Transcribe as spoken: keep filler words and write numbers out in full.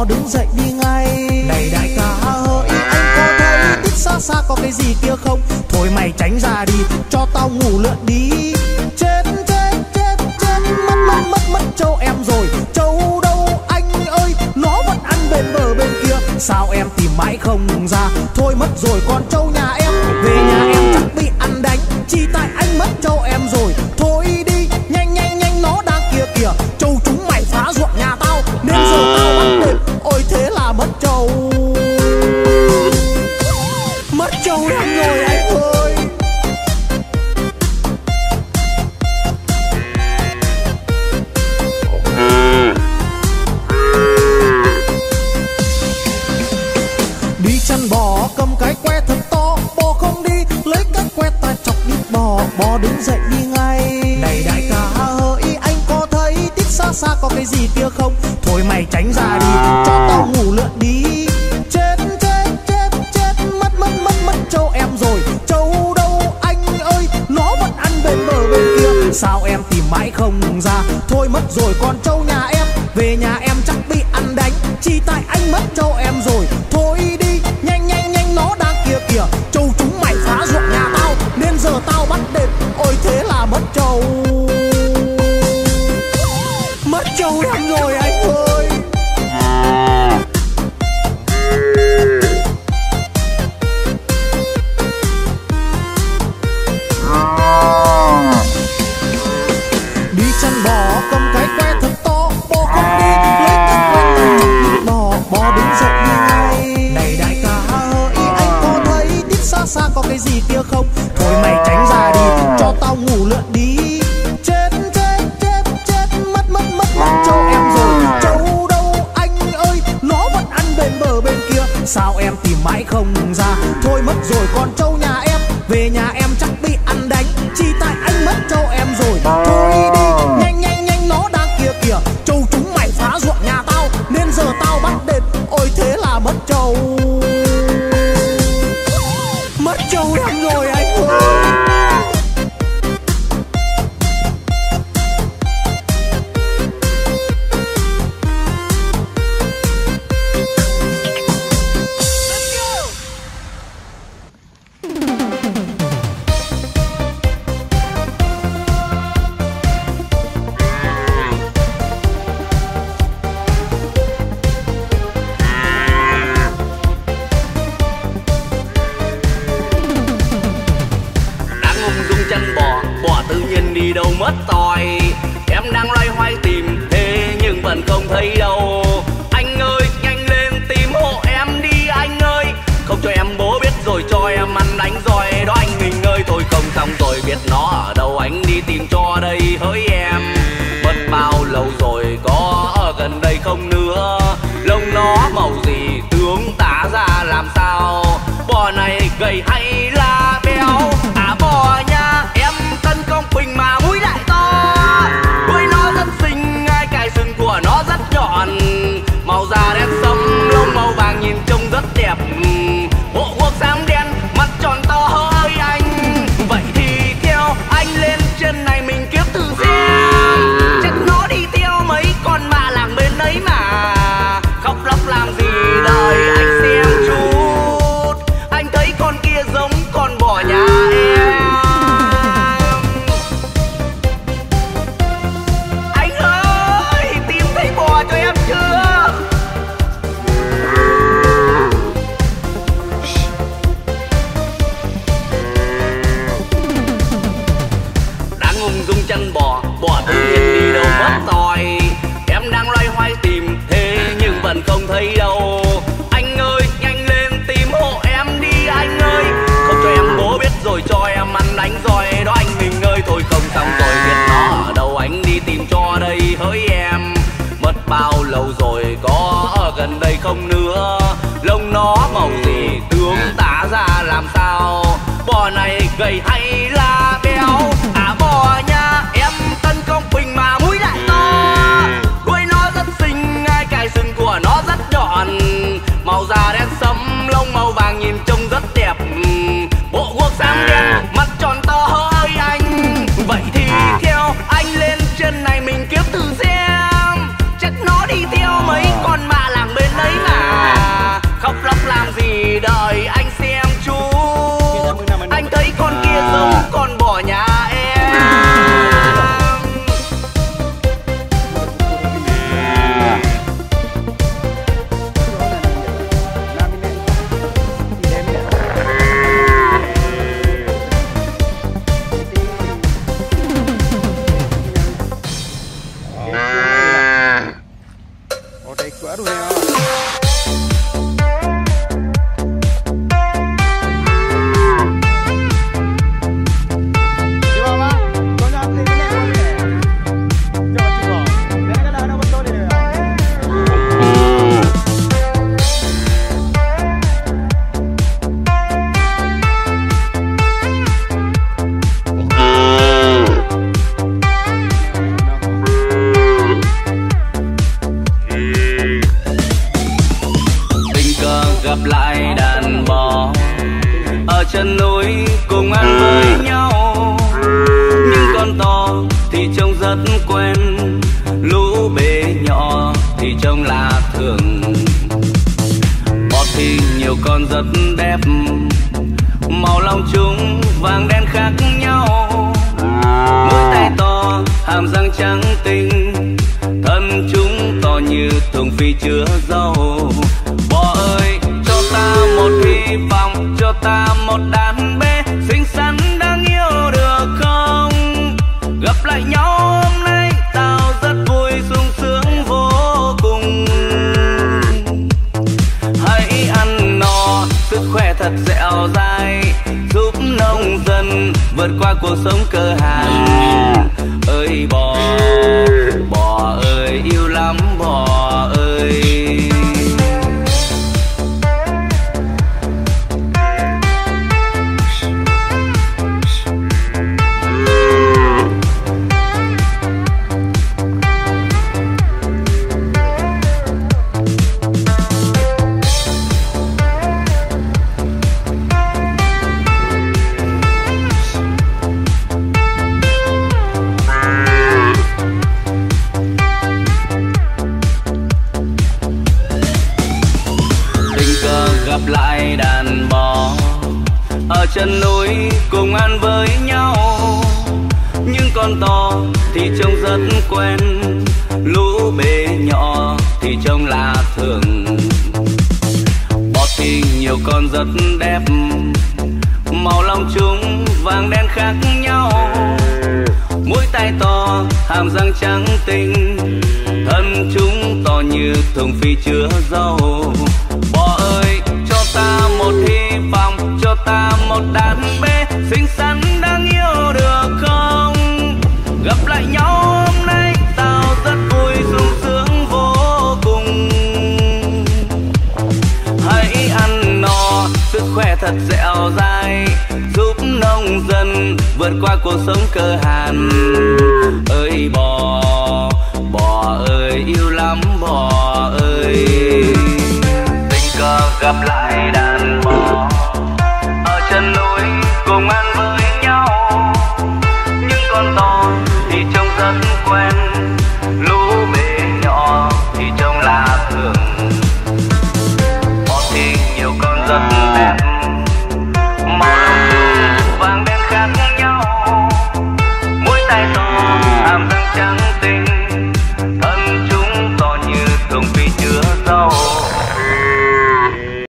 bò đứng dậy đi ngay. Này đại ca hỡi, anh có thấy tít xa xa có cái gì kia không? Thôi mày tránh ra đi, cho tao ngủ lượn đi. Chết chết chết chết, mất mất mất mất trâu em rồi. Trâu đâu anh ơi, nó vẫn ăn bên bờ bên kia. Sao em tìm mãi không ra? Thôi mất rồi con trâu nhà em, về nhà em chắc bị ăn đánh. Chỉ tại anh mất trâu em rồi. Thôi đi, nhanh nhanh nhanh, nó đang kia kìa. Trâu chúng mày phá ruộng nhà tao, nên giờ tao bắt đền. Ôi thế là mất trâu, mất trâu em rồi anh ơi. Đi chăn bò cầm cái que thật to, bò không đi lấy cái que ta chọc đi bò. Bò đứng dậy đi ngay. Này đại ca hỡi, anh có thấy tít xa xa có cái gì kia không? Thôi mày tránh ra đi, cho tao ngủ lượn đi. Chết chết chết chết, mất mất mất mất trâu em rồi. Trâu đâu anh ơi, nó vẫn ăn bên bờ bên kia. Sao em tìm mãi không ra? Thôi mất rồi con trâu nhà em, về nhà em chắc bị ăn đánh. Chỉ tại anh mất trâu em rồi. Thôi đi, nhanh nhanh nhanh, nó đang kia kìa. Trâu chúng mày phá ruộng nhà tao, nên giờ tao bắt đền. Ôi thế là mất trâu, mất trâu em rồi anh ơi. Đi chăn bò cầm cái que thật to, bò không đi lấy cái que ta chọc đi bò. Bò đứng dậy đi ngay. Này đại ca hỡi, anh có thấy tít xa xa có cái gì kia không? Thôi mày tránh ra đi, cho tao ngủ lượn đi. Chết chết chết chết, mất mất mất mất trâu em rồi. Trâu đâu anh ơi, nó vẫn ăn bên bờ bên kia. Sao em tìm mãi không ra? Thôi mất rồi con trâu nhà em, về nhà em chắc bị ăn đánh. Chỉ tại anh mất trâu em rồi. Thôi đi, nhanh nhanh nhanh, nó đang kia kìa. Trâu chúng mày phá ruộng nhà tao, nên giờ tao bắt đền. Ôi thế là mất trâu, mất trâu em rồi anh ơi. Đâu mất tòi, em đang loay hoay tìm thế nhưng vẫn không thấy đâu. Anh ơi nhanh lên tìm hộ em đi anh ơi, không cho em bố biết rồi cho em ăn đánh roi đó anh mình ơi. Thôi không xong rồi, biết nó ở đâu anh đi tìm cho đây hỡi em. Mất bao lâu rồi, có ở gần đây không nữa? Lông nó màu gì tướng tả ra làm sao? Bò này gầy hay là béo? À bò nha, em cân công bình mà mũi lại to. Đuôi nó rất xinh, hai cái sừng của nó rất nhọn. Màu da đen sẫm, lông màu vàng nhìn trông rất đẹp. Bộ guốc xám đen, mắt tròn to hơi anh. Vậy thì theo anh lên trên này mình kiếm thử xem. Chắc nó đi theo mấy con mà làng bên đấy mà. Khóc lóc làm gì đời anh xem chút. Anh thấy con kia giống con bò nhà em. Anh ơi, tìm thấy bò cho em chưa? Đang ung dung chân bò, bò tự nhiên đi đâu mất tòi. Em đang loay hoay tìm thế nhưng vẫn không thấy đâu. Anh ơi nhanh lên tìm hộ em đi anh ơi, không cho em bố biết rồi cho em ăn đánh roi đó anh mình ơi. Thôi không xong rồi, biết nó ở đâu anh đi tìm cho đây hỡi em. Mất bao lâu rồi, có ở gần đây không nữa? Lông nó màu gì tướng tả ra làm sao? Bò này gầy hay là béo? À bò nha, em cân công bình mà mũi lại to. Đuôi nó rất xinh, hai cái sừng của nó rất nhọn. Màu da đen sẫm, lông màu vàng nhìn trông rất đẹp. Bộ guốc xám đen, mắt tròn to hơi anh. Vậy thì theo anh lên trên này mình kiếm thử xem. Chắc nó đi theo mấy con mà làng bên đây gặp lại đàn bò ở chân núi cùng ăn với nhau. Nhưng con to thì trông rất quen, lũ bê nhỏ thì trông lạ thường. Bò thì nhiều con rất đẹp, màu lông chúng vàng đen khác nhau. Mũi tay to, hàm răng trắng tinh, thân chúng to như thùng phi chứa dầu. Bò ơi, cho ta một hy vọng, cho ta một đàn bê xinh xắn đáng yêu được không? Gặp lại nhau hôm nay tao rất vui, sung sướng vô cùng. Hãy ăn no, sức khỏe thật dẻo dai, giúp nông dân vượt qua cuộc sống cơ hàn. Ơi bò, bò ơi yêu lắm bò ơi. Gặp lại đàn bò ở chân núi cùng ăn với nhau. Nhưng con to thì trông rất quen, lũ bê nhỏ thì trông lạ thường. Bò thì nhiều con rất đẹp, màu lông chúng vàng đen khác nhau. Mũi tay to, hàm răng trắng tinh, thân chúng to như thùng phi chứa dầu. Bò ơi, cho ta một hy vọng, cho ta một đàn bê xinh xắn đáng yêu được không? Gặp lại nhau hôm nay tao rất vui, sung sướng vô cùng. Hãy ăn no, sức khỏe thật dẻo dai, giúp nông dân vượt qua cuộc sống cơ hàn. Ơi bò, bò ơi yêu lắm bò ơi. Tình cờ gặp lại đàn bò ở chân núi cùng ăn với nhau. Nhưng con to thì trông rất quen, lũ bê nhỏ thì trông lạ thường. Bò thì nhiều con rất